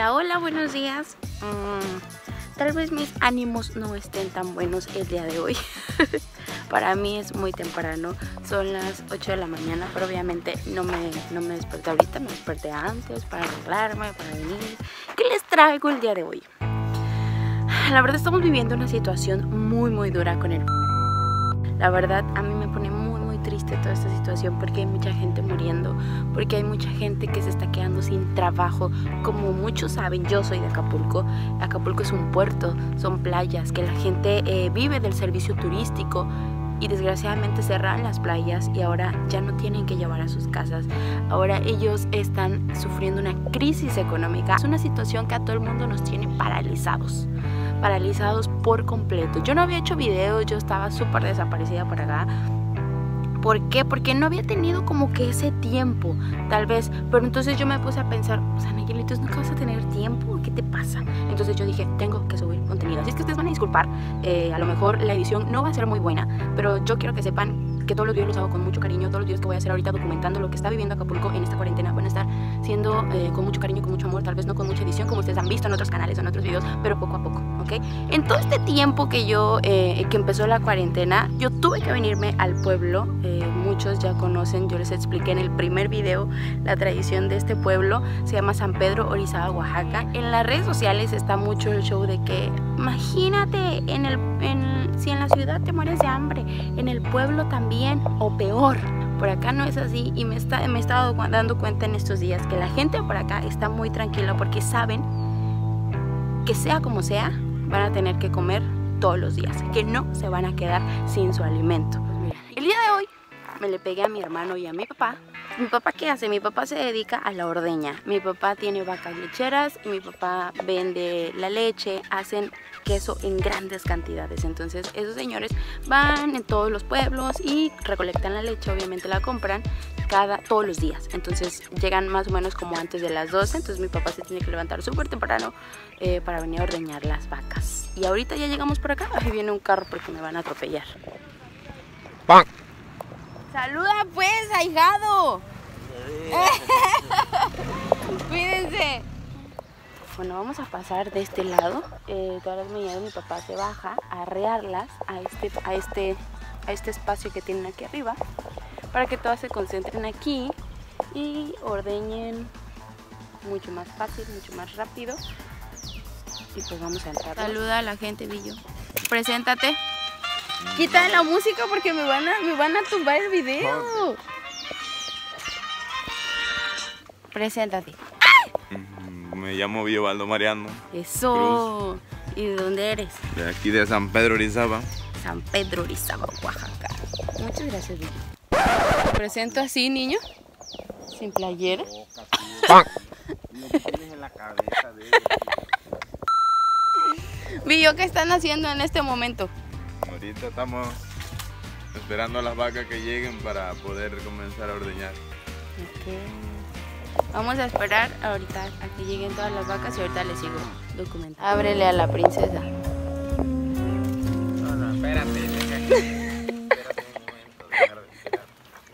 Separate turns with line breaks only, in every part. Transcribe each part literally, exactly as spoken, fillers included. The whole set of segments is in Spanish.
Hola, hola, buenos días. Mm, tal vez mis ánimos no estén tan buenos el día de hoy. Para mí es muy temprano, son las ocho de la mañana, pero obviamente no me, no me desperté ahorita, me desperté antes para arreglarme, para venir. ¿Qué les traigo el día de hoy? La verdad estamos viviendo una situación muy muy dura con el... La verdad a mí me pone muy muy triste toda esta situación porque hay mucha gente muriendo, porque hay mucha gente que se está quedando sin trabajo. Como muchos saben, yo soy de Acapulco. Acapulco es un puerto, son playas que la gente eh, vive del servicio turístico. Y desgraciadamente cerraron las playas y ahora ya no tienen que llevar a sus casas. Ahora ellos están sufriendo una crisis económica. Es una situación que a todo el mundo nos tiene paralizados. Paralizados por completo. Yo no había hecho videos, yo estaba súper desaparecida por acá. ¿Por qué? Porque no había tenido como que ese tiempo, tal vez. Pero entonces yo me puse a pensar, o sea, Nayelitos, ¿nunca vas a tener tiempo? ¿Qué te pasa? Entonces yo dije, tengo que subir contenido. Así es que ustedes van a disculpar, eh, a lo mejor la edición no va a ser muy buena, pero yo quiero que sepan que todos los videos los hago con mucho cariño. Todos los videos que voy a hacer ahorita documentando lo que está viviendo Acapulco en esta cuarentena van a estar siendo eh, con mucho cariño, con mucho amor, tal vez no con mucha edición como ustedes han visto en otros canales o en otros videos, pero poco a poco, ¿ok? En todo este tiempo que yo, eh, que empezó la cuarentena, yo tuve que venirme al pueblo. eh, muchos ya conocen, yo les expliqué en el primer video la tradición de este pueblo, se llama San Pedro Orizaba, Oaxaca. En las redes sociales está mucho el show de que, imagínate, en el, en, si en la ciudad te mueres de hambre, en el pueblo también, o peor. Por acá no es así y me, está, me he estado dando cuenta en estos días que la gente por acá está muy tranquila porque saben que sea como sea, van a tener que comer todos los días, que no se van a quedar sin su alimento. Pues mira, el día de hoy me le pegué a mi hermano y a mi papá. ¿Mi papá qué hace? Mi papá se dedica a la ordeña. Mi papá tiene vacas lecheras y mi papá vende la leche, hacen queso en grandes cantidades. Entonces esos señores van en todos los pueblos y recolectan la leche, obviamente la compran cada, todos los días. Entonces llegan más o menos como antes de las doce, entonces mi papá se tiene que levantar súper temprano eh, para venir a ordeñar las vacas. Y ahorita ya llegamos por acá, ahí viene un carro porque me van a atropellar. ¡Pam! ¡Saluda pues, ahijado! Cuídense. Bueno, vamos a pasar de este lado. Eh, todas las mañanas mi papá se baja a arrearlas a este, a, este, a este espacio que tienen aquí arriba, para que todas se concentren aquí y ordeñen mucho más fácil, mucho más rápido. Y pues vamos a entrar. Saluda a la gente, Billo. Preséntate. Quita la música porque me van a, me van a tumbar el video. Preséntate.
Me llamo Villobaldo Mariano.
Eso. Cruz. ¿Y de dónde eres?
De aquí de San Pedro Orizaba.
San Pedro Orizaba, Oaxaca. Muchas gracias, Billo. ¿Te presento así, niño? Sin playera. Billo, ¿qué están haciendo en este momento?
Ahorita estamos esperando a las vacas que lleguen para poder comenzar a ordeñar.
Okay. Vamos a esperar ahorita a que lleguen todas las vacas y ahorita les sigo documentando. Ábrele a la princesa.
No, no, espérate, espérate un momento, dejar de esperar.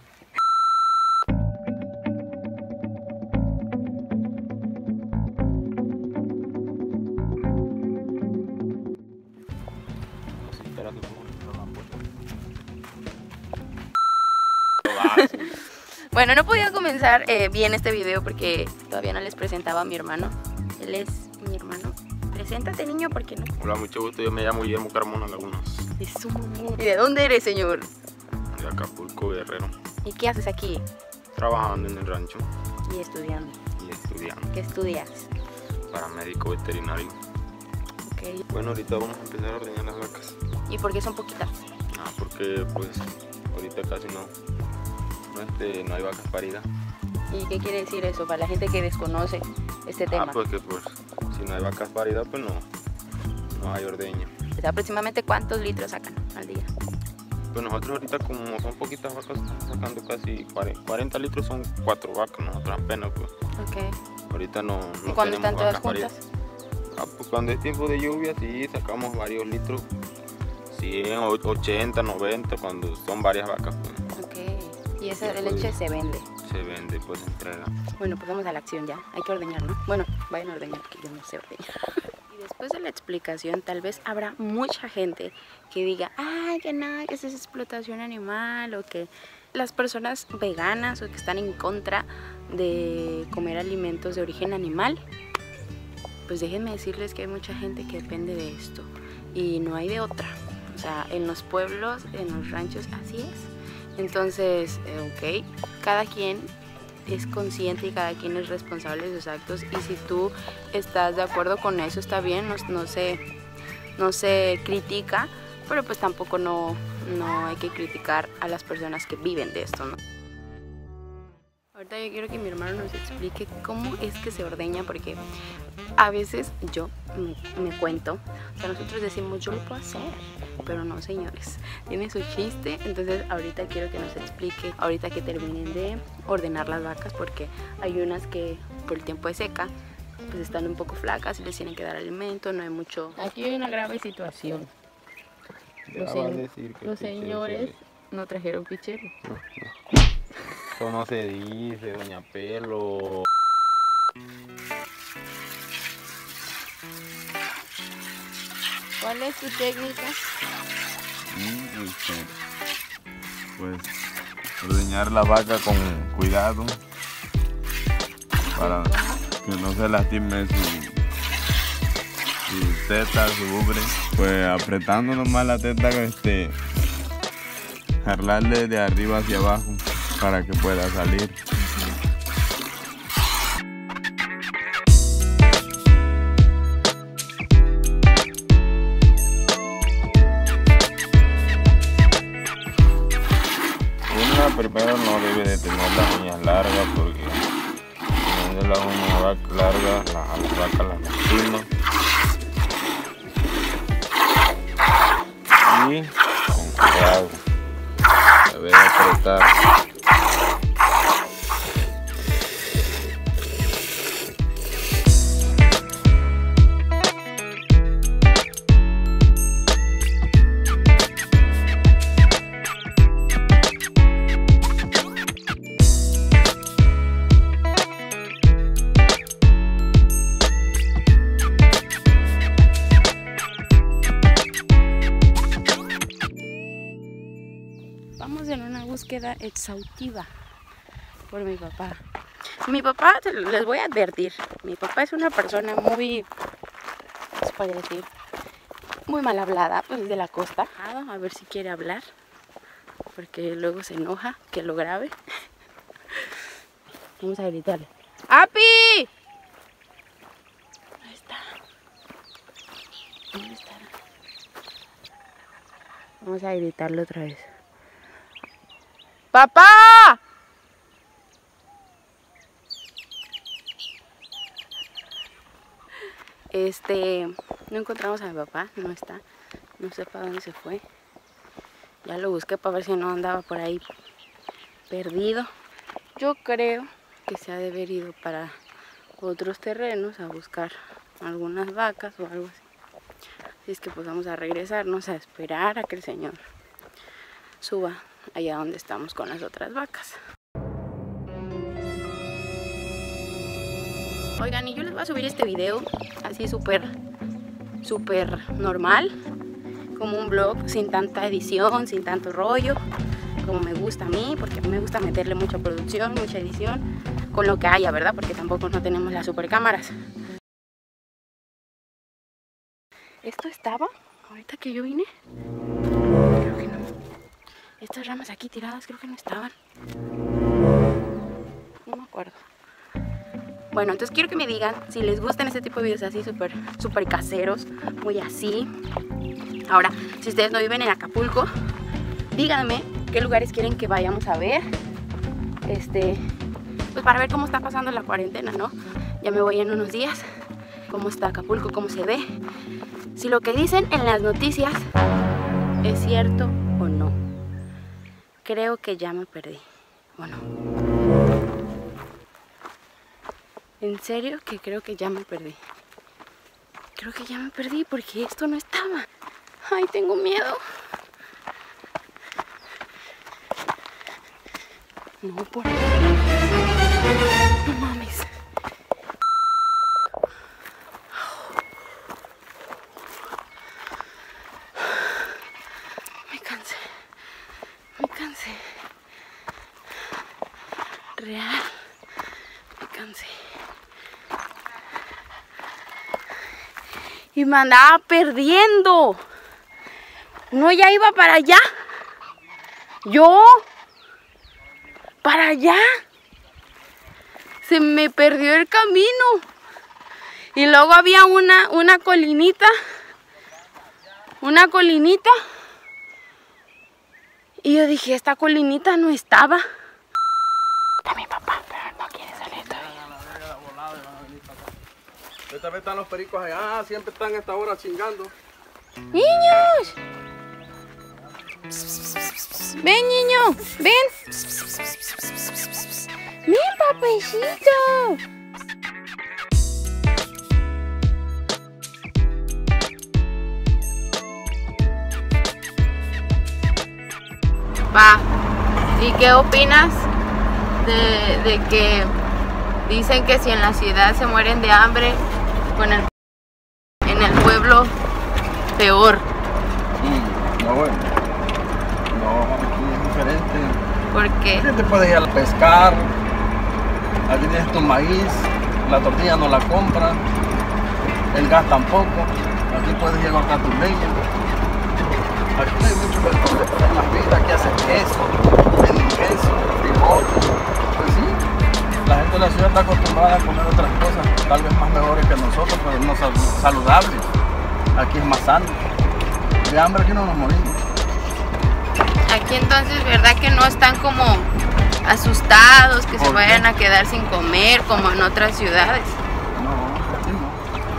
Bueno, no podía comenzar eh, bien este video porque todavía no les presentaba a mi hermano. Él es mi hermano. Preséntate, niño, ¿por qué no?
Hola, mucho gusto. Yo me llamo Guillermo Carmona Lagunas.
Eso. ¿Y de dónde eres, señor?
De Acapulco, Guerrero.
¿Y qué haces aquí?
Trabajando en el rancho.
Y estudiando.
Y estudiando.
¿Qué estudias?
Paramédico veterinario.
Okay.
Bueno, ahorita vamos a empezar a ordeñar las vacas.
¿Y por qué son poquitas?
Ah, porque pues ahorita casi no, no, este, no hay vacas paridas.
¿Y qué quiere decir eso para la gente que desconoce este tema?
Ah, porque pues si no hay vacas paridas pues no, no hay ordeño.
Pues, ¿aproximadamente cuántos litros sacan al día?
Pues nosotros ahorita como son poquitas vacas estamos sacando casi cuarenta litros, son cuatro vacas, nosotros apenas pues.
Ok.
Ahorita no, no
¿Y cuándo están todas
juntas?
juntas?
Ah, pues cuando es tiempo de lluvia sí sacamos varios litros, cien, ochenta, noventa, cuando son varias vacas pues.
Ok. ¿Y esa
Sí,
leche
pues,
se vende?
se vende, pues se entrega.
Bueno, pues vamos a la acción ya. Hay que ordeñar, ¿no? Bueno, vayan a ordeñar porque yo no sé ordeñar. Y después de la explicación, tal vez habrá mucha gente que diga, ay, que nada, que eso es explotación animal, o que las personas veganas o que están en contra de comer alimentos de origen animal. Pues déjenme decirles que hay mucha gente que depende de esto y no hay de otra. O sea, en los pueblos, en los ranchos, así es. Entonces, eh, ok, cada quien es consciente y cada quien es responsable de sus actos, y si tú estás de acuerdo con eso, está bien, no, no, se, no se critica, pero pues tampoco no, no hay que criticar a las personas que viven de esto, ¿no? Ahorita yo quiero que mi hermano nos explique cómo es que se ordeña, porque a veces yo me, me cuento, o sea, nosotros decimos, yo lo puedo hacer, pero no, señores, tiene su chiste. Entonces ahorita quiero que nos explique, ahorita que terminen de ordenar las vacas, porque hay unas que por el tiempo de seca pues están un poco flacas y les tienen que dar alimento, no hay mucho. Aquí hay una grave situación. Los, sen los señores no trajeron pichero.
No, no. Eso no se dice, doña Pelo.
¿Cuál es tu técnica?
Mm, este, pues ordeñar la vaca con cuidado para que no se lastime su, su teta, su ubre. Pues apretando nomás la teta, este, jalarle de arriba hacia abajo para que pueda salir.
Una primero no debe de tener las uñas largas, porque teniendo las uñas largas a las vacas las lastima. Y con cuidado, debe apretar.
Vamos en una búsqueda exhaustiva por mi papá. Mi papá, les voy a advertir, mi papá es una persona muy, ¿qué se puede decir? Muy mal hablada, pues de la costa. A ver si quiere hablar, porque luego se enoja que lo grabe. Vamos a gritarle. ¡Api! ¿Dónde está? ¿Dónde está? Vamos a gritarle otra vez. ¡Papá! Este, no encontramos a mi papá, no está, no sé para dónde se fue. Ya lo busqué para ver si no andaba por ahí perdido. Yo creo que se ha de haber ido para otros terrenos a buscar algunas vacas o algo así. Así es que pues vamos a regresarnos a esperar a que el Señor suba allá donde estamos con las otras vacas. Oigan, y yo les voy a subir este video así súper, súper normal, como un vlog, sin tanta edición, sin tanto rollo, como me gusta a mí, porque a mí me gusta meterle mucha producción, mucha edición, con lo que haya, ¿verdad? Porque tampoco no tenemos las super cámaras. ¿Esto estaba ahorita que yo vine? Creo que no. Estas ramas aquí tiradas creo que no estaban. No me acuerdo. Bueno, entonces quiero que me digan si les gustan este tipo de videos así súper súper caseros, muy así. Ahora, si ustedes no viven en Acapulco, díganme qué lugares quieren que vayamos a ver. Este, pues para ver cómo está pasando la cuarentena, ¿no? Ya me voy en unos días. Cómo está Acapulco, cómo se ve. Si lo que dicen en las noticias es cierto o no. Creo que ya me perdí. Bueno. En serio que creo que ya me perdí. Creo que ya me perdí porque esto no estaba. Ay, tengo miedo. No, por ahí. No mames. Me cansé. Me cansé. Real. Me cansé. Y me andaba perdiendo. No, ya iba para allá. Yo. Para allá. Se me perdió el camino. Y luego había una, una colinita. Una colinita. Y yo dije, esta colinita no estaba. Está mi papá, pero no quiere salir todavía.
Esta vez están los pericos allá, siempre están a esta hora chingando.
¡Niños! Ven, niño, ven. Ven, papacito. Pa, ¿y qué opinas de, de que dicen que si en la ciudad se mueren de hambre, con el, en el pueblo peor?
Mm, no, bueno. No, aquí es diferente.
¿Por qué?
Aquí te puedes ir a pescar, aquí tienes tu maíz, la tortilla no la compras, el gas tampoco, aquí puedes ir a cortar tu leña. Aquí no hay mucho que hacer en la vida, aquí hacen queso, venden queso, frijol. Pues sí, la gente de la ciudad está acostumbrada a comer otras cosas, tal vez más mejores que nosotros, pero no saludables. Aquí es más sano. De hambre aquí no nos morimos.
Aquí entonces, ¿verdad que no están como asustados que se vayan a quedar sin comer como en otras ciudades?
No, aquí no.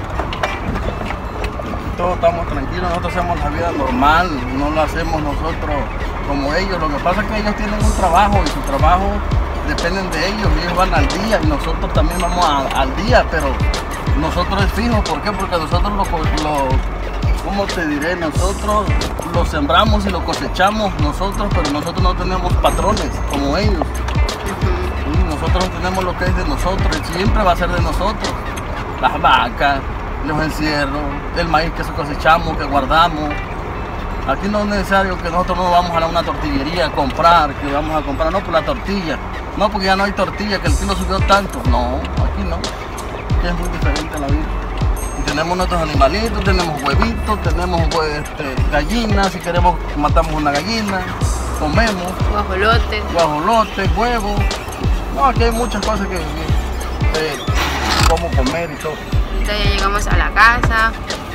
Aquí todos estamos tranquilos, nosotros hacemos la vida normal, no lo hacemos nosotros como ellos. Lo que pasa es que ellos tienen un trabajo y su trabajo dependen de ellos, ellos van al día y nosotros también vamos a, al día, pero nosotros es fijo. ¿Por qué? Porque nosotros lo, lo ¿cómo te diré? Nosotros lo sembramos y lo cosechamos nosotros, pero nosotros no tenemos patrones como ellos. Uh-huh. Nosotros tenemos lo que es de nosotros y siempre va a ser de nosotros. Las vacas, los encierros, el maíz que cosechamos, que guardamos. Aquí no es necesario que nosotros no vamos a una tortillería a comprar, que vamos a comprar, no por la tortilla. No, porque ya no hay tortilla, que el kilo subió tanto. No, aquí no. Aquí es muy diferente la vida. Tenemos nuestros animalitos, tenemos huevitos, tenemos este, gallinas, si queremos matamos una gallina, comemos.
Guajolotes.
Guajolotes, huevos. No, aquí hay muchas cosas que, que, que cómo comer y todo.
Ahorita ya llegamos a la casa.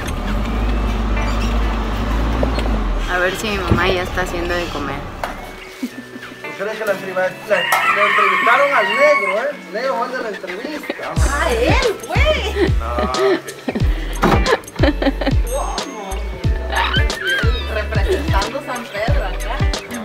A ver si mi mamá ya está haciendo de comer.
¿Tú crees que la, la, la entrevistaron al negro, eh? El negro fue de la entrevista.
¡Ah, él fue!
No.
Representando San Pedro acá.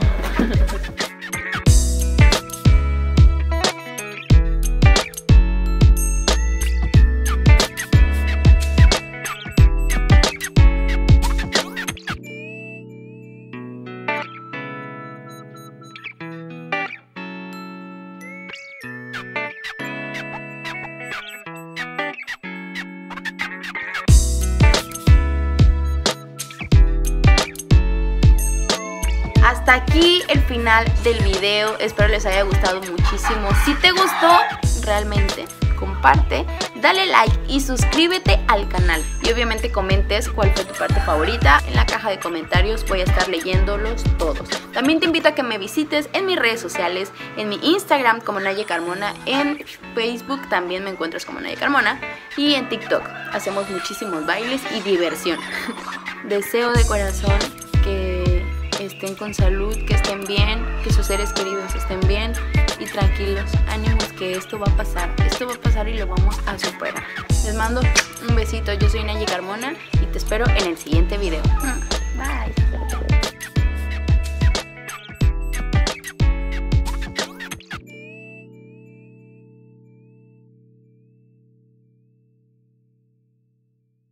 Hasta aquí el final del video, espero les haya gustado muchísimo. Si te gustó realmente, comparte, dale like y suscríbete al canal. Y obviamente comentes cuál fue tu parte favorita. En la caja de comentarios voy a estar leyéndolos todos. También te invito a que me visites en mis redes sociales, en mi Instagram como Naye Carmona, en Facebook también me encuentras como Naye Carmona y en TikTok. Hacemos muchísimos bailes y diversión. Deseo de corazón que estén con salud, que estén bien, que sus seres queridos estén bien y tranquilos, ánimos que esto va a pasar, esto va a pasar y lo vamos a superar. Les mando un besito, yo soy Naye Carmona y te espero en el siguiente video. Bye.